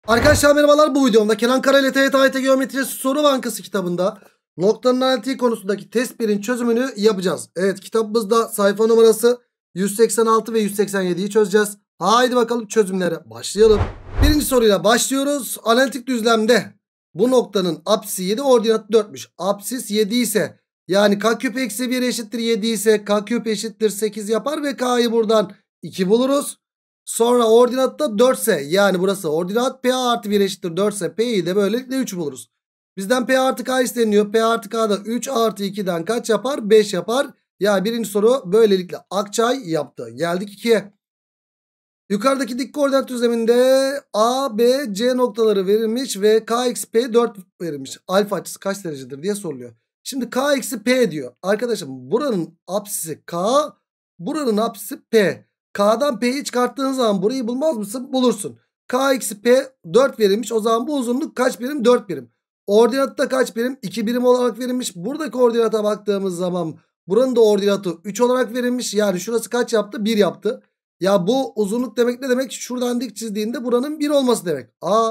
Arkadaşlar merhabalar, bu videomda Kenan Karayel TYT AYT Geometri Soru Bankası kitabında noktanın analitiği konusundaki test 1'in çözümünü yapacağız. Evet, kitabımızda sayfa numarası 186 ve 187'yi çözeceğiz. Haydi bakalım çözümlere başlayalım. Birinci soruyla başlıyoruz. Analitik düzlemde bu noktanın apsisi 7, ordinatı 4'müş. Apsis 7 ise yani k küp eksi 1 eşittir 7 ise k küp eşittir 8 yapar ve k'yı buradan 2 buluruz. Sonra ordinatta 4 ise yani burası ordinat p artı 1 eşittir 4 ise p'yi de böylelikle 3 buluruz. Bizden p artı k isteniyor. P artı k da 3 artı 2'den kaç yapar? 5 yapar. Yani birinci soru böylelikle Akçay yaptı. Geldik 2'ye. Yukarıdaki dik koordinat düzleminde A, B, C noktaları verilmiş ve k eksi p 4 verilmiş. Alfa açısı kaç derecedir diye soruluyor. Şimdi k eksi p diyor. Arkadaşım buranın apsisi k, buranın apsisi p. K'dan P'yi çıkarttığın zaman burayı bulmaz mısın? Bulursun. K eksi P 4 verilmiş. O zaman bu uzunluk kaç birim? 4 birim. Ordinatta kaç birim? 2 birim olarak verilmiş. Buradaki ordinata baktığımız zaman buranın da ordinatı 3 olarak verilmiş. Yani şurası kaç yaptı? 1 yaptı. Ya bu uzunluk demek ne demek? Şuradan dik çizdiğinde buranın 1 olması demek.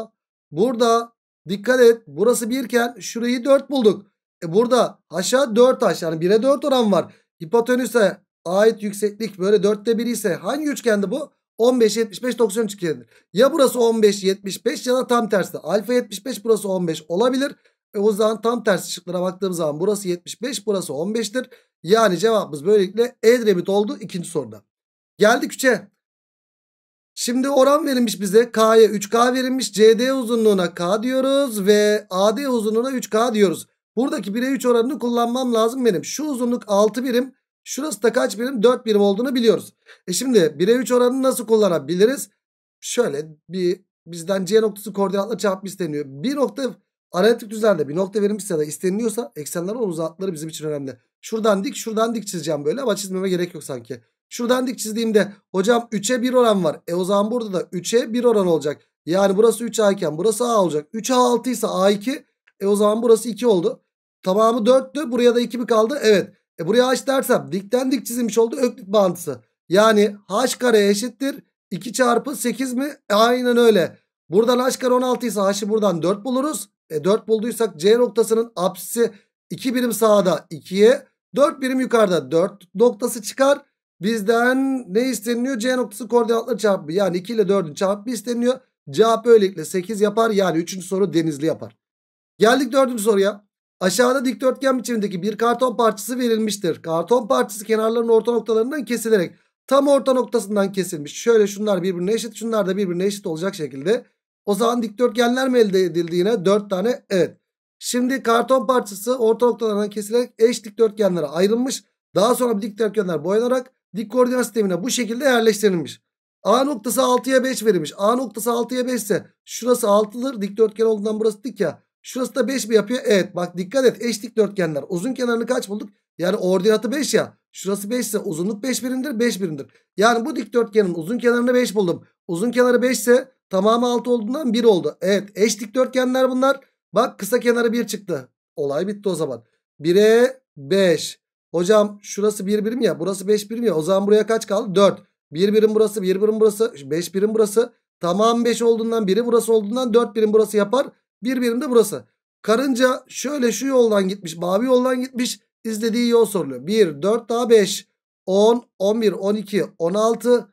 Burada dikkat et. Burası 1 iken şurayı 4 bulduk. Burada aşağı 4h yani 1'e 4 oran var. Hipotenüse ait yükseklik böyle 4'te 1 ise hangi üçgende bu? 15, 75, 90 üçgenidir. Ya burası 15, 75 ya da tam tersi. Alfa 75, burası 15 olabilir. O zaman tam tersi şıklara baktığımız zaman burası 75, burası 15'tir. Yani cevabımız böylelikle Edremit oldu ikinci soruda. Geldik 3'e. Şimdi oran verilmiş bize. K'ya 3K verilmiş. CD uzunluğuna K diyoruz ve AD uzunluğuna 3K diyoruz. Buradaki 1'e 3 oranını kullanmam lazım benim. Şu uzunluk 6 birim. Şurası da kaç birim? 4 birim olduğunu biliyoruz. Şimdi 1'e 3 oranını nasıl kullanabiliriz? Şöyle bizden C noktası koordinatla çarpma isteniyor. Bir nokta analitik düzlemde bir nokta verilmişse ya da isteniliyorsa eksenler ve uzakları bizim için önemli. Şuradan dik çizeceğim böyle ama çizmeme gerek yok sanki. Şuradan dik çizdiğimde hocam 3'e 1 oran var. O zaman burada da 3'e 1 oran olacak. Yani burası 3A iken burası A olacak. 3A 6 ise A2. O zaman burası 2 oldu. Tamamı 4'tü. Buraya da 2 mi kaldı? Evet. Buraya h dersem dikten dik çizilmiş oldu Öklit bağıntısı. Yani h kare eşittir 2 çarpı 8 mi? Aynen öyle. Buradan h kare 16 ise h'ı buradan 4 buluruz. 4 bulduysak C noktasının apsisi 2 birim sağda 2'ye 4 birim yukarıda 4 noktası çıkar. Bizden ne isteniyor? C noktası koordinatları çarpımı. Yani 2 ile 4'ün çarpımı isteniyor. Cevap böylelikle 8 yapar. Yani 3. soru Denizli yapar. Geldik 4. soruya. Aşağıda dikdörtgen biçimindeki bir karton parçası verilmiştir. Karton parçası kenarların orta noktalarından kesilerek tam orta noktasından kesilmiş. Şöyle şunlar birbirine eşit, şunlar da birbirine eşit olacak şekilde. O zaman dikdörtgenler mi elde edildi yine? 4 tane. Evet. Şimdi karton parçası orta noktalarından kesilerek eş dikdörtgenlere ayrılmış. Daha sonra bu dikdörtgenler boyanarak dik koordinat sistemine bu şekilde yerleştirilmiş. A noktası 6'ya 5 verilmiş. A noktası 6'ya 5 ise şurası 6'dır. Dikdörtgen olduğundan burası dik ya. Şurası da 5 mi yapıyor? Evet, bak dikkat et, eş dikdörtgenler. Uzun kenarını kaç bulduk? Yani ordinatı 5 ya. Şurası 5 ise uzunluk 5 birimdir, 5 birimdir. Yani bu dikdörtgenin uzun kenarını 5 buldum. Uzun kenarı 5 ise tamamı 6 olduğundan 1 oldu. Evet, eş dikdörtgenler bunlar. Bak kısa kenarı 1 çıktı. Olay bitti o zaman. 1'e 5. Hocam şurası 1 birim ya, burası 5 birim ya. O zaman buraya kaç kaldı? 4. 1 birim burası, 1 birim burası, 5 birim burası. Tamam 5 olduğundan, biri burası olduğundan 4 birim burası yapar. 1 birim de burası. Karınca şöyle şu yoldan gitmiş, mavi yoldan gitmiş, izlediği yol soruluyor. 1, 4 daha 5, 10, 11, 12, 16,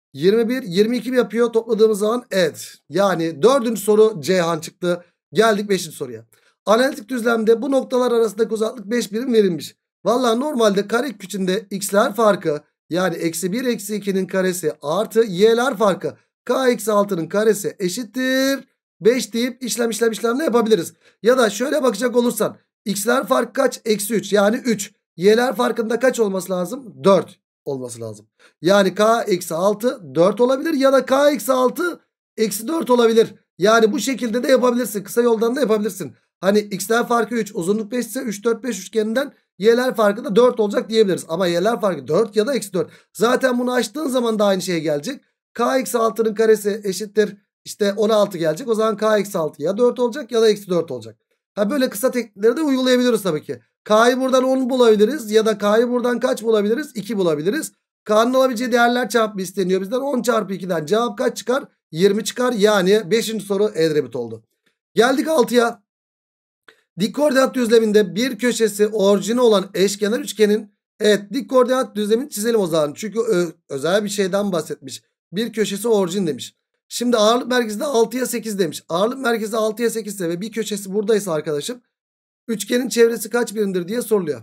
21, 22 mi yapıyor topladığımız zaman? Evet. Yani 4. soru Ceyhan çıktı. Geldik 5. soruya. Analitik düzlemde bu noktalar arasındaki uzaklık 5 birim verilmiş. Valla normalde karekök içinde x'ler farkı yani eksi 1 eksi 2'nin karesi artı y'ler farkı k eksi 6'nın karesi eşittir 5 deyip işlemle yapabiliriz. Ya da şöyle bakacak olursan x'ler farkı kaç? Eksi 3 yani 3. Y'ler farkında kaç olması lazım? 4 olması lazım. Yani k eksi 6 4 olabilir ya da k eksi 6 eksi 4 olabilir. Yani bu şekilde de yapabilirsin. Kısa yoldan da yapabilirsin. Hani x'ler farkı 3, uzunluk 5 ise 3 4 5 üçgeninden y'ler farkı da 4 olacak diyebiliriz. Ama y'ler farkı 4 ya da eksi 4. Zaten bunu açtığın zaman da aynı şey gelecek. K eksi 6'nın karesi eşittir işte 16 gelecek. O zaman k eksi 6 ya 4 olacak ya da eksi 4 olacak. Ha böyle kısa teknikleri de uygulayabiliriz tabii ki. K'yı buradan 10 bulabiliriz ya da k'yı buradan kaç bulabiliriz? 2 bulabiliriz. K'nın olabileceği değerler çarpımı isteniyor bizden. 10 çarpı 2'den cevap kaç çıkar? 20 çıkar. Yani 5. soru Edremit oldu. Geldik 6'ya. Dik koordinat düzleminde bir köşesi orijini olan eşkenar üçgenin, evet, dik koordinat düzlemini çizelim o zaman. Çünkü özel bir şeyden bahsetmiş. Bir köşesi orijin demiş. Şimdi ağırlık merkezi de 6'ya 8 demiş. Ağırlık merkezi 6'ya 8 ise ve bir köşesi buradaysa arkadaşım, üçgenin çevresi kaç birimdir diye soruluyor.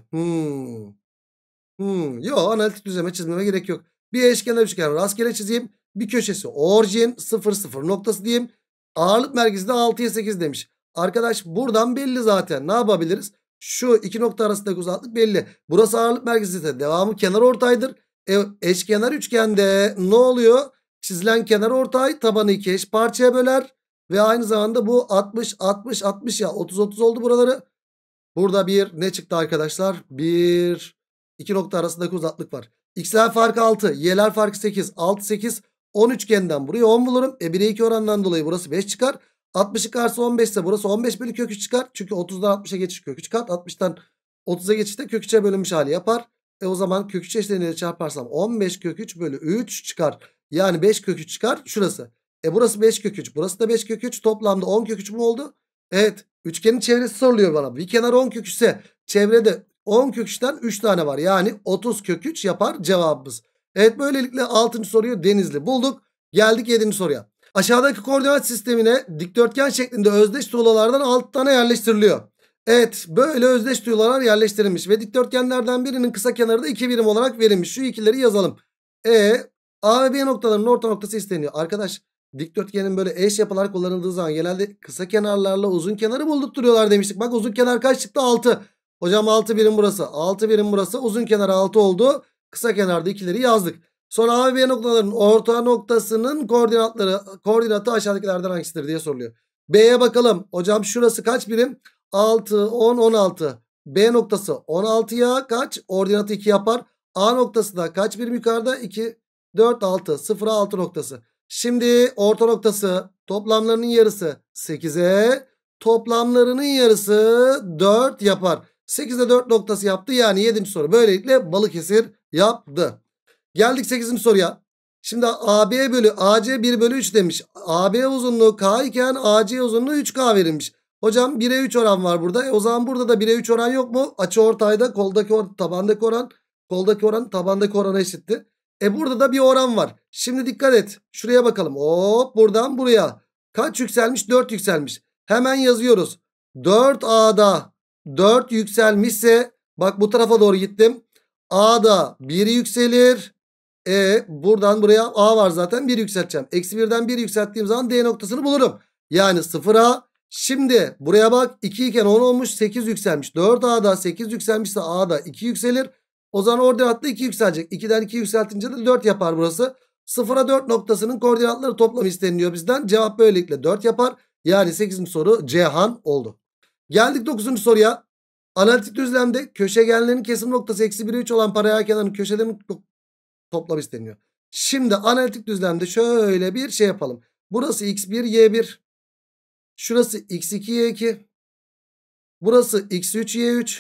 Yo, analitik düzleme çizmeme gerek yok. Bir eşkenar üçgen rastgele çizeyim. Bir köşesi orijin 0 0 noktası diyeyim. Ağırlık merkezi de 6'ya 8 demiş. Arkadaş buradan belli zaten. Ne yapabiliriz? Şu iki nokta arasındaki uzaklık belli. Burası ağırlık merkezi ise devamı kenarortaydır. Eşkenar üçgende ne oluyor? Çizilen kenarortay tabanı iki eş parçaya böler. Ve aynı zamanda bu 60 60 60 ya 30 30 oldu buraları. Burada bir ne çıktı arkadaşlar? Bir iki nokta arasındaki uzaklık var. X'ler farkı 6. Y'ler farkı 8. 6 8 10 üçgenden buraya 10 bulurum. 1'e 2 oranından dolayı burası 5 çıkar. 60'ı karşı 15 ise burası 15 bölü kök 3 çıkar. Çünkü 30'dan 60'a geçiş kök 3 kat. 60'tan 30'a geçişte kök 3'e bölünmüş hali yapar. O zaman kök 3 eşleniyle çarparsam 15 kök 3 bölü 3 çıkar. Yani 5 kök 3 çıkar şurası. Burası 5 kök 3. Burası da 5 kök 3. Toplamda 10 kök 3 mu oldu? Evet. Üçgenin çevresi soruluyor bana. Bir kenar 10 kök 3 ise çevrede 10 kök 3'ten 3 tane var. Yani 30 kök 3 yapar cevabımız. Evet, böylelikle 6. soruyu Denizli bulduk. Geldik 7. soruya. Aşağıdaki koordinat sistemine dikdörtgen şeklinde özdeş tuğlalardan 6 tane yerleştiriliyor. Evet, böyle özdeş tuğlalar yerleştirilmiş ve dikdörtgenlerden birinin kısa kenarı da 2 birim olarak verilmiş. Şu ikileri yazalım. A ve B noktalarının orta noktası isteniyor. Arkadaş, dikdörtgenin böyle eş yapılar kullanıldığı zaman genelde kısa kenarlarla uzun kenarı buldurtturuyorlar demiştik. Bak, uzun kenar kaç çıktı? 6. Hocam 6 birim burası. 6 birim burası. Uzun kenar 6 oldu. Kısa kenarda ikileri yazdık. Sonra A ve B noktalarının orta noktasının koordinatı aşağıdakilerden hangisidir diye soruluyor. B'ye bakalım. Hocam şurası kaç birim? 6, 10, 16. B noktası 16'ya kaç? Ordinatı 2 yapar. A noktası da kaç birim yukarıda? 2, 4, 6. 0'a 6 noktası. Şimdi orta noktası toplamlarının yarısı 8'e, toplamlarının yarısı 4 yapar. 8'e 4 noktası yaptı. Yani 7. soru böylelikle Balıkesir yaptı. Geldik 8. soruya. Şimdi AB bölü AC 1 bölü 3 demiş. AB uzunluğu K iken AC uzunluğu 3K verilmiş. Hocam 1'e 3 oran var burada. O zaman burada da 1'e 3 oran yok mu? Açıortayda koldaki tabandaki oran, koldaki oran tabandaki orana eşitti. Burada da bir oran var. Şimdi dikkat et. Şuraya bakalım. Hop, buradan buraya. Kaç yükselmiş? 4 yükselmiş. Hemen yazıyoruz. 4A'da 4 yükselmişse bak, bu tarafa doğru gittim. A'da 1 yükselir. Buradan buraya A var zaten, 1 yükselteceğim. Eksi 1'den 1 yükselttiğim zaman D noktasını bulurum. Yani 0A. Şimdi buraya bak, 2 iken 10 olmuş, 8 yükselmiş. 4A'da 8 yükselmişse A'da 2 yükselir. O zaman ordinatta 2 yükselecek. 2'den 2 yükseltince de 4 yapar burası. 0'a 4 noktasının koordinatları toplam isteniliyor bizden. Cevap böylelikle 4 yapar. Yani 8. soru Ceyhan oldu. Geldik 9. soruya. Analitik düzlemde köşegenlerin kesim noktası eksi 1'e 3 olan paralel kenarın köşelerin toplam isteniyor. Şimdi analitik düzlemde şöyle bir şey yapalım. Burası x1 y1. Şurası x2 y2. Burası x3 y3.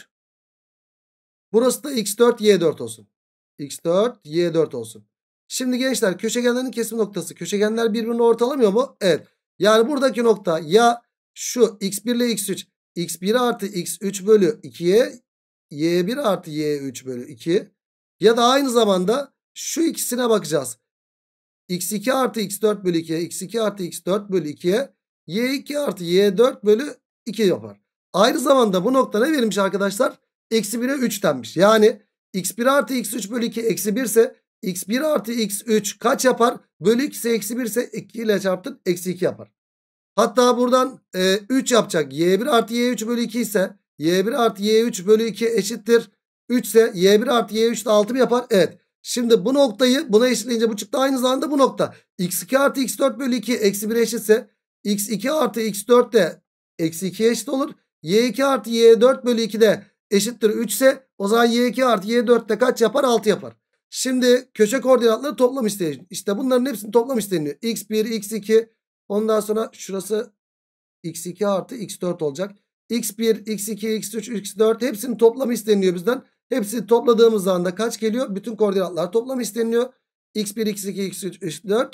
Burası da x4 y4 olsun. x4 y4 olsun. Şimdi gençler, köşegenlerin kesim noktası. Köşegenler birbirini ortalamıyor mu? Evet. Yani buradaki nokta ya şu x1 ile x3. x1 artı x3 bölü 2'ye y1 artı y3 bölü 2. Ya da aynı zamanda şu ikisine bakacağız. x2 artı x4 bölü 2'ye, x2 artı x4 bölü 2'ye y2 artı y4 bölü 2 yapar. Aynı zamanda bu nokta ne verilmiş arkadaşlar? Eksi 1'e 3 denmiş. Yani x1 artı x3 bölü 2 eksi 1 ise x1 artı x3 kaç yapar? Bölü 2 ise eksi 1 ise 2 ile çarptın, eksi 2 yapar. Hatta buradan 3 yapacak. y1 artı y3 bölü 2 ise y1 artı y3 bölü 2 eşittir 3 ise y1 artı y3 de 6 mı yapar? Evet. Şimdi bu noktayı buna eşitleyince bu çıktı. Aynı zamanda bu nokta. x2 artı x4 bölü 2 eksi 1'e eşitse x2 artı x4 de eksi 2'ye eşit olur. y2 artı y4 bölü 2 de eşittir 3 ise o zaman y2 artı y4 de kaç yapar? 6 yapar. Şimdi köşe koordinatları toplam isteniyor. İşte bunların hepsinin toplam isteniyor. x1, x2, ondan sonra şurası x2 artı x4 olacak. x1, x2, x3, x4 hepsinin toplamı isteniyor bizden. Hepsini topladığımız zaman da kaç geliyor? Bütün koordinatlar toplam isteniyor. x1, x2, x3, x4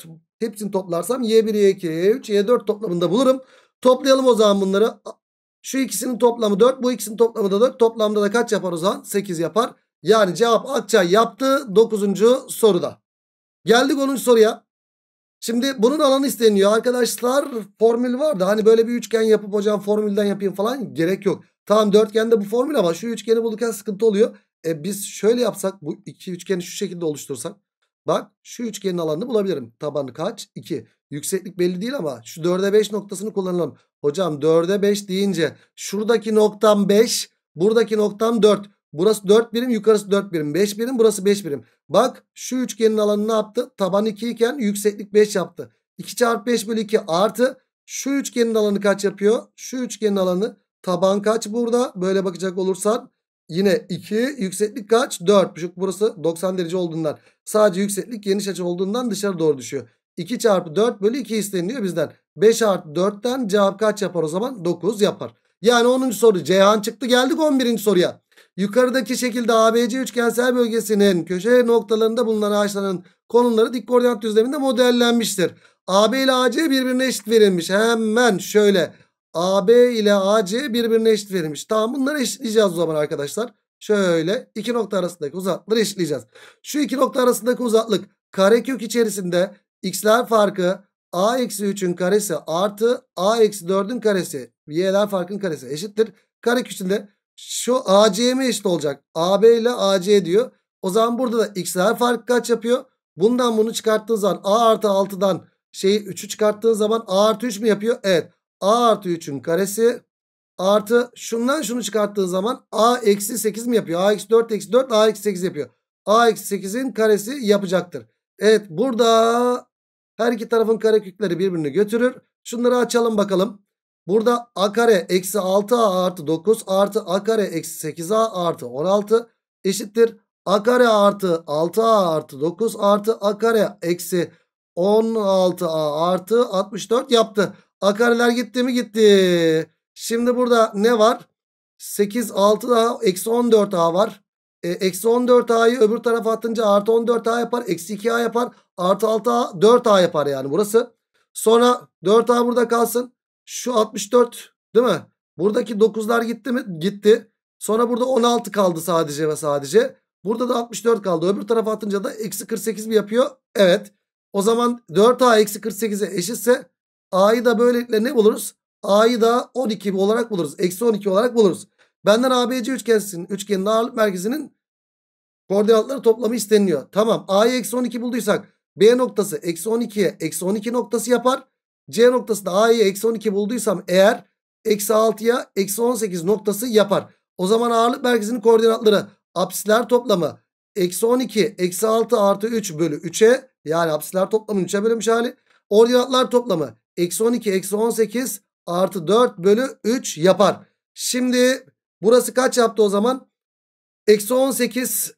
Hepsini toplarsam Y1, Y2, Y3, Y4 toplamında bulurum. Toplayalım o zaman bunları. Şu ikisinin toplamı 4. Bu ikisinin toplamı da 4. Toplamda da kaç yapar o zaman? 8 yapar. Yani cevap Akçay yaptı 9. soruda. Geldik 10. soruya. Şimdi bunun alanı isteniyor. Arkadaşlar formül vardı. Hani böyle bir üçgen yapıp hocam formülden yapayım falan gerek yok. Tamam dörtgende bu formül ama şu üçgeni bulurken sıkıntı oluyor. Biz şöyle yapsak bu iki üçgeni şu şekilde oluştursak. Bak şu üçgenin alanını bulabilirim. Tabanı kaç? 2. Yükseklik belli değil ama şu 4'e 5 noktasını kullanalım. Hocam 4'e 5 deyince şuradaki noktam 5. Buradaki noktam 4. Burası 4 birim, yukarısı 4 birim. 5 birim, burası 5 birim. Bak şu üçgenin alanı ne yaptı? Taban 2 iken yükseklik 5 yaptı. 2 çarpı 5 bölü 2 artı şu üçgenin alanı kaç yapıyor? Şu üçgenin alanı taban kaç burada? Böyle bakacak olursan yine 2, yükseklik kaç? 4. Çünkü burası 90 derece olduğundan, sadece yükseklik geniş açı olduğundan dışarı doğru düşüyor. 2 çarpı 4 bölü 2 isteniyor bizden. 5 artı 4'ten cevap kaç yapar o zaman? 9 yapar. Yani 10. soru Ceyhan çıktı. Geldik 11. soruya. Yukarıdaki şekilde ABC üçgensel bölgesinin köşe noktalarında bulunan ağaçların konumları dik koordinat düzleminde modellenmiştir. AB ile AC birbirine eşit verilmiş. Hemen şöyle AB ile AC birbirine eşit verilmiş. Tamam, bunları eşitleyeceğiz o zaman arkadaşlar. Şöyle iki nokta arasındaki uzaklıkları eşitleyeceğiz. Şu iki nokta arasındaki uzaklık karekök içerisinde x'ler farkı a-3'ün karesi artı a-4'ün karesi, y'ler farkının karesi eşittir. Karekök içinde şu AC'ye eşit olacak? AB ile AC diyor. O zaman burada da x'ler farkı kaç yapıyor? Bundan bunu çıkarttığın zaman a artı 6'dan 3'ü çıkarttığın zaman a artı 3 mü yapıyor? Evet. A artı 3'ün karesi artı şundan şunu çıkarttığın zaman a eksi 8 mi yapıyor? A eksi 4 eksi 4 a eksi 8 yapıyor. A eksi 8'in karesi yapacaktır. Evet, burada her iki tarafın karekökleri birbirini götürür. Şunları açalım bakalım. Burada a kare eksi 6a artı 9 artı a kare eksi 8a artı 16 eşittir. A kare artı 6a artı 9 artı a kare eksi 16a artı 64 yaptı. A kareler gitti mi? Gitti. Şimdi burada ne var? 8 6 daha eksi 14a var. Eksi 14a'yı öbür tarafa atınca artı 14a yapar. Eksi 2a yapar. Artı 6a 4a yapar yani burası. Sonra 4a burada kalsın. Şu 64 değil mi? Buradaki 9'lar gitti mi? Gitti. Sonra burada 16 kaldı sadece ve sadece. Burada da 64 kaldı. Öbür tarafa atınca da eksi 48 mi yapıyor? Evet. O zaman 4a eksi 48'e eşitse a'yı da böylelikle ne buluruz? A'yı da 12 olarak buluruz. Eksi 12 olarak buluruz. Benden ABC üçgenin ağırlık merkezinin koordinatları toplamı isteniyor. Tamam. A'yı eksi 12 bulduysak B noktası eksi 12'ye eksi 12 noktası yapar. C noktası da A'yı eksi 12 bulduysam eğer eksi 6'ya eksi 18 noktası yapar. O zaman ağırlık merkezinin koordinatları apsisler toplamı eksi 12 eksi 6 artı 3 bölü 3'e, yani apsisler toplamının 3'e bölünmüş hali. Ordinatlar toplamı eksi 12 eksi 18 artı 4 bölü 3 yapar. Şimdi burası kaç yaptı o zaman? Eksi 18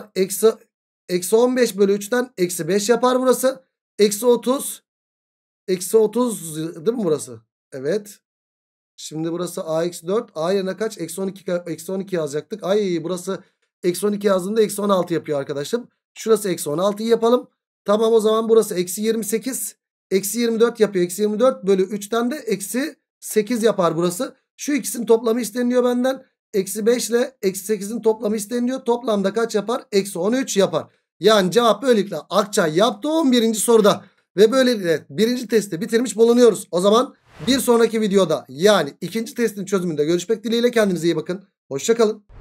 eksi 15 bölü 3'ten eksi 5 yapar burası. Eksi 30 değil mi burası? Evet. Şimdi burası a eksi 4. A yerine kaç? Eksi 12 yazacaktık. Ay, burası eksi 12 yazdığında eksi 16 yapıyor arkadaşım. Şurası eksi 16'yı yapalım. Tamam, o zaman burası eksi 28. Eksi 24 yapıyor. Eksi 24 bölü 3'ten de eksi 8 yapar burası. Şu ikisinin toplamı isteniyor benden. Eksi 5 ile eksi 8'in toplamı isteniyor. Toplamda kaç yapar? Eksi 13 yapar. Yani cevap böylelikle Akçay yaptı 11. soruda. Ve böylelikle birinci testi bitirmiş bulunuyoruz. O zaman bir sonraki videoda, yani ikinci testin çözümünde görüşmek dileğiyle, kendinize iyi bakın. Hoşça kalın.